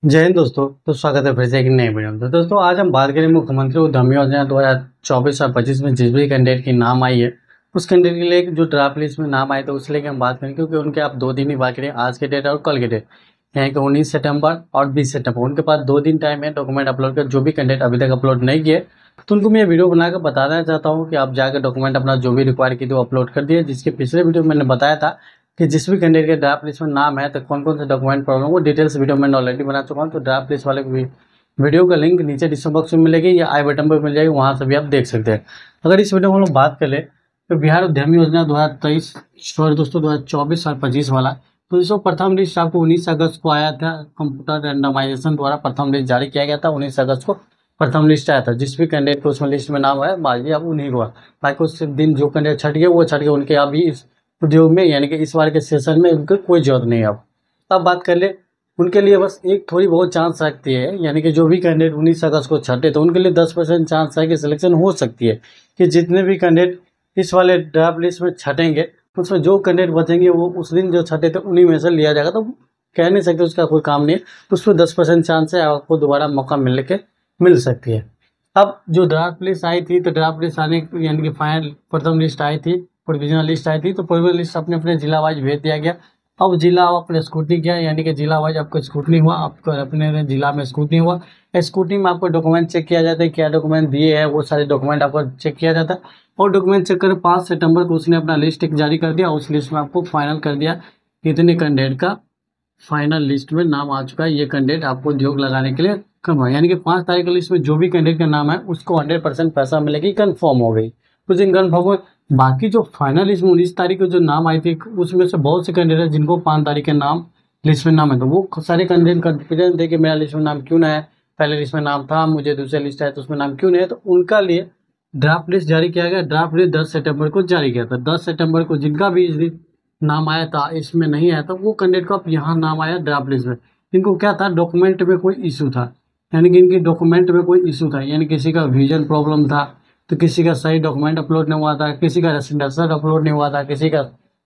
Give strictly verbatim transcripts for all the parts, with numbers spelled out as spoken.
जय हिंद दोस्तों। तो स्वागत है फिर से एक नए वीडियो में। तो दोस्तों आज हम बात करें मुख्यमंत्री उद्यमी योजना दो हज़ार चौबीस और पच्चीस में जिस भी कैंडिडेट की नाम आई है उस कैंडिडेट के लिए जो ड्राफ्ट लिस्ट में नाम आए तो उसके लिए हम बात करें, क्योंकि उनके आप दो दिन ही बात करें, आज के डेट और कल के डेट, यानी कि उन्नीस सितंबर और बीस सितंबर। उनके पास दो दिन टाइम है डॉक्यूमेंट अपलोड कर। जो भी कैंडिडेट अभी तक अपलोड नहीं किए तो उनको मैं वीडियो बनाकर बताना चाहता हूँ कि आप जाकर डॉक्यूमेंट अपना जो भी रिक्वायर की तो अपलोड कर दिए। जिसके पिछले वीडियो में मैंने बताया था कि जिस भी कैंडिडेट के ड्राफ्ट लिस्ट में नाम है तो कौन कौन से डॉक्यूमेंट प्रॉब्लम वो डिटेल्स वीडियो मैंने ऑलरेडी बना चुका हूँ। तो ड्राफ्ट लिस्ट वाले भी वीडियो का लिंक नीचे डिस्क्रिप्शन बॉक्स में मिलेगी या आई बटन पर मिल जाएगी, वहाँ से भी आप देख सकते हैं। अगर इस वीडियो में हम लोग बात कर ले तो बिहार उद्यमी योजना दो हज़ार तेईस सॉरी दोस्तों दो हज़ार चौबीस और पच्चीस वाला, तो इसको प्रथम लिस्ट आपको उन्नीस अगस्त को आया था। कंप्यूटर रैंडमाइजेशन द्वारा प्रथम लिस्ट जारी किया गया था। उन्नीस अगस्त को प्रथम लिस्ट आया था। जिस भी कैंडिडेट को उसमें लिस्ट में नाम है बाकी अब उन्हीं को, बाकी उस दिन जो कैंडिडेट छट गए वो छट गए, उनके अभी इस उद्योग में यानी कि इस बार के सेशन में उनकी कोई जरूरत नहीं है। अब अब बात कर ले उनके लिए बस एक थोड़ी बहुत चांस रखती है, यानी कि जो भी कैंडिडेट उन्नीस अगस्त को छठे तो उनके लिए दस परसेंट चांस है कि सिलेक्शन हो सकती है। कि जितने भी कैंडिडेट इस वाले ड्राफ्ट लिस्ट में छटेंगे उसमें जो कैंडिडेट बचेंगे वो उस दिन जो छठे थे उन्हीं में से लिया जाएगा। तो कह नहीं सकते, उसका कोई काम नहीं है। तो उसमें दस परसेंट चांस है आपको दोबारा मौका मिलने के मिल सकती है। अब जो ड्राफ्ट लिस्ट आई थी तो ड्राफ्ट लिस्ट आने यानी कि फाइनल प्रथम लिस्ट आई थी, प्रोविजनल लिस्ट आई थी, तो प्रोविजनल लिस्ट अपने अपने जिला वाइज भेज दिया गया। अब जिला अपने स्क्रूटनी किया, यानी कि जिला वाइज आपको स्क्रूटनी हुआ, आपको अपने जिला में स्क्रूटनी हुआ। स्क्रूटनी में आपको डॉक्यूमेंट चेक किया जाता है, क्या डॉक्यूमेंट दिए हैं वो सारे डॉक्यूमेंट आपको चेक किया जाता है। और डॉक्यूमेंट चेक कर पाँच सितंबर को उसने अपना लिस्ट एक जारी कर दिया। उस लिस्ट में आपको फाइनल कर दिया कितने कैंडिडेट का फाइनल लिस्ट में नाम आ चुका है। ये कैंडिडेट आपको उद्योग लगाने के लिए कम है, यानी कि पाँच तारीख की लिस्ट में जो भी कैंडिडेट का नाम है उसको हंड्रेड परसेंट पैसा मिलेगी, कन्फर्म हो गई। कुछ दिन कन्फर्म हो। बाकी जो फाइनल लिस्ट में उन्नीस तारीख को जो नाम आई थी उसमें से बहुत से कैंडिडेट जिनको पाँच तारीख के नाम लिस्ट में नाम है, तो वो सारे कैंडिडेट कन्फ्यूजन थे कि मेरा लिस्ट में नाम क्यों ना है, पहले लिस्ट में नाम था, मुझे दूसरे लिस्ट है तो उसमें नाम क्यों नहीं है। तो उनका लिए ड्राफ्ट लिस्ट जारी किया गया। ड्राफ्ट लिस्ट दस सितंबर को जारी किया था। दस सितंबर को जिनका भी इस दिन नाम आया था इसमें नहीं आया था वो कैंडिडेट को अब यहाँ नाम आया ड्राफ्ट लिस्ट में। इनको क्या था, डॉक्यूमेंट में कोई इशू था, यानी कि इनके डॉक्यूमेंट में कोई इशू था, यानी किसी का विजन प्रॉब्लम था, तो किसी का सही डॉक्यूमेंट अपलोड नहीं हुआ था, किसी का रेसिडेंशियल अपलोड नहीं हुआ था, किसी का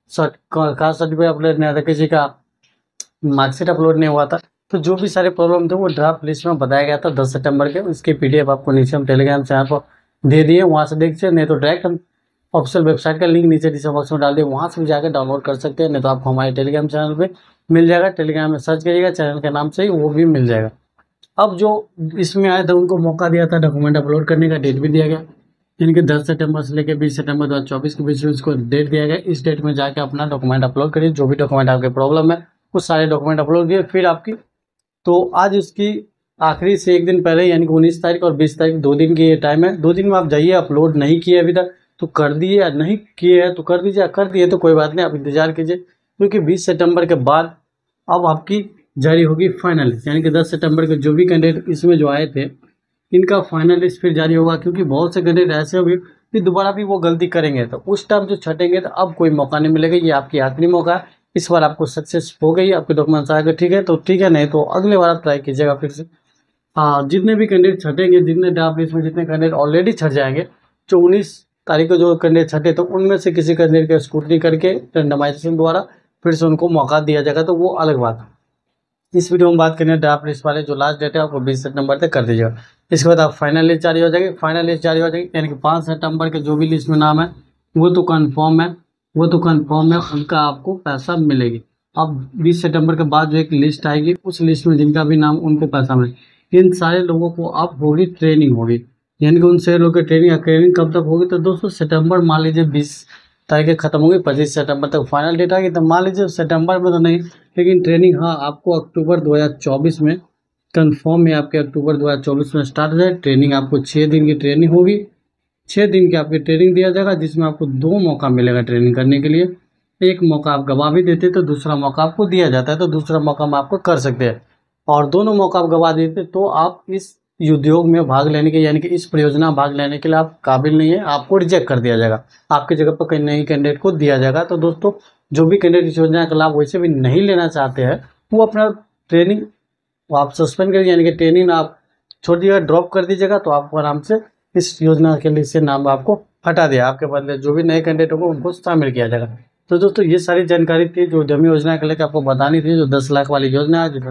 कास्ट सर्टिफिकेट अपलोड नहीं हुआ था, किसी का मार्कशीट अपलोड नहीं हुआ था। तो जो भी सारे प्रॉब्लम थे वो ड्राफ्ट लिस्ट में बताया गया था दस सितंबर के। उसकी पीडीएफ आपको नीचे हम टेलीग्राम चैनल पर दे दिए, वहाँ से देख सकते, नहीं तो डायरेक्ट हम ऑफिशियल वेबसाइट का लिंक नीचे डिस्क्रिप्शन बॉक्स में डाल दिए, वहाँ से भी जाकर डाउनलोड कर सकते हैं, नहीं तो आपको हमारे टेलीग्राम चैनल पे मिल जाएगा। टेलीग्राम में सर्च करिएगा चैनल के नाम से ही, वो भी मिल जाएगा। अब जो इसमें आया था उनको मौका दिया था डॉक्यूमेंट अपलोड करने का, डेट भी दिया गया, यानी कि दस सितंबर से लेकर बीस सितंबर दो हज़ार चौबीस के बीच में उसको डेट दिया गया। इस डेट में जाके अपना डॉक्यूमेंट अपलोड करिए, जो भी डॉक्यूमेंट आपके प्रॉब्लम है वो सारे डॉक्यूमेंट अपलोड किए। फिर आपकी तो आज उसकी आखिरी से एक दिन पहले यानी कि उन्नीस तारीख और बीस तारीख दो दिन की ये टाइम है। दो दिन में आप जाइए, अपलोड नहीं किए अभी तक तो कर दिए, या नहीं किए हैं तो कर दीजिए, या कर दिए तो कोई बात नहीं, आप इंतजार कीजिए, क्योंकि बीस सितंबर के बाद अब आपकी जारी होगी फाइनल लिस्ट, यानी कि दस सितंबर के जो भी कैंडिडेट इसमें जो आए थे इनका फाइनल लिस्ट फिर जारी होगा। क्योंकि बहुत से कैंडिडेट ऐसे होंगे कि दोबारा भी वो गलती करेंगे तो उस टाइम जो छटेंगे तो अब कोई मौका नहीं मिलेगा। ये आपकी आखिरी मौका है। इस बार आपको सक्सेस हो गई, आपके डॉक्यूमेंट्स आ गए, ठीक है तो ठीक है, नहीं तो अगले बार आप ट्राई कीजिएगा फिर से। हाँ, जितने भी कैंडिडेट छटेंगे, जितने ड्राफ्ट लिस्ट में जितने कैंडिडेट ऑलरेडी छट जाएंगे, जो उन्नीस तारीख को जो कैंडिडेट छटे तो उनमें से किसी कैंडिडेट का स्क्रूटनी करके रेंडमाइजेशन द्वारा फिर से उनको मौका दिया जाएगा, तो वो अलग बात है। इस वीडियो में बात करें ड्राफ्ट लिस्ट वाले जो लास्ट डेट है आपको बीस सितंबर तक कर दीजिएगा। इसके बाद आप फाइनल लिस्ट जारी हो जाएगी। फाइनल लिस्ट जारी हो जाएगी यानी कि पाँच सितंबर के जो भी लिस्ट में नाम है वो तो कन्फर्म है, वो तो कन्फर्म है, उनका आपको पैसा मिलेगी। अब बीस सितंबर के बाद जो एक लिस्ट आएगी उस लिस्ट में जिनका भी नाम उनको पैसा मिलेगा। इन सारे लोगों को अब होगी ट्रेनिंग होगी, यानी कि उन सारे लोगों की ट्रेनिंग ट्रेनिंग कब तक होगी तो दोस्तों सितंबर मान लीजिए बीस तारीख खत्म होगी, पच्चीस सितंबर तक फाइनल डेट आएगी, तो मान लीजिए सितंबर में तो नहीं, लेकिन ट्रेनिंग हाँ आपको अक्टूबर दो हज़ार चौबीस में कंफर्म है, आपके अक्टूबर दो हज़ार चौबीस में स्टार्ट हो जाए ट्रेनिंग। आपको छः दिन की ट्रेनिंग होगी, छः दिन की आपकी ट्रेनिंग दिया जाएगा, जिसमें आपको दो मौका मिलेगा ट्रेनिंग करने के लिए। एक मौका आप गवा भी देते तो दूसरा मौका आपको दिया जाता है, तो दूसरा मौका हम आपको कर सकते हैं। और दोनों मौका आप गवा देते तो आप इस उद्योग में भाग लेने के यानी कि इस परियोजना में भाग लेने के लिए आप काबिल नहीं है, आपको रिजेक्ट कर दिया जाएगा, आपकी जगह पर कहीं नई कैंडिडेट को दिया जाएगा। तो दोस्तों जो भी कैंडिडेट इस योजना का लाभ वैसे भी नहीं लेना चाहते हैं वो अपना ट्रेनिंग आप सस्पेंड करिए, यानी कि ट्रेनिंग आप छोड़ दीजिएगा, ड्रॉप कर दीजिएगा, तो आपको आराम से इस योजना के लिए से नाम आपको हटा दिया, आपके बदले जो भी नए कैंडिडेट होंगे उनको शामिल किया जाएगा। तो दोस्तों ये सारी जानकारी थी जो उद्यमी योजना के लेकर आपको बतानी थी, जो दस लाख वाली योजना है जिसमें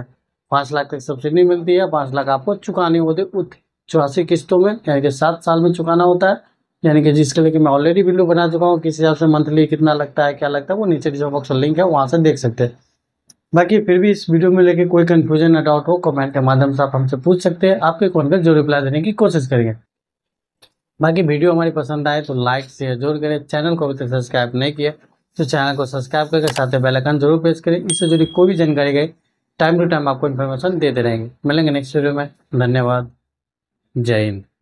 पाँच लाख तक सब्सिडी मिलती है। पाँच लाख आपको चुकानी होती है चौरासी किस्तों में, यानी कि सात साल में चुकाना होता है। यानी कि जिसके लिए कि मैं ऑलरेडी वीडियो बना चुका हूँ, किस हिसाब से मंथली कितना लगता है क्या लगता है, वो नीचे डिस्क्रिप्शन बॉक्स में लिंक है, वहाँ से देख सकते हैं। बाकी फिर भी इस वीडियो में लेके कोई कंफ्यूजन या डाउट हो, कमेंट के माध्यम से आप हमसे पूछ सकते हैं। आपके कमेंट का जो रिप्लाई देने की कोशिश करेंगे। बाकी वीडियो हमारी पसंद आए तो लाइक शेयर जरूर करें। चैनल को अभी तक सब्सक्राइब नहीं किया तो चैनल को सब्सक्राइब करके साथ ही बेल आइकन जरूर प्रेस करें। इससे जुड़ी कोई भी जानकारी गई टाइम टू टाइम आपको इन्फॉर्मेशन देते रहेंगे। मिलेंगे नेक्स्ट वीडियो में। धन्यवाद। जय हिंद।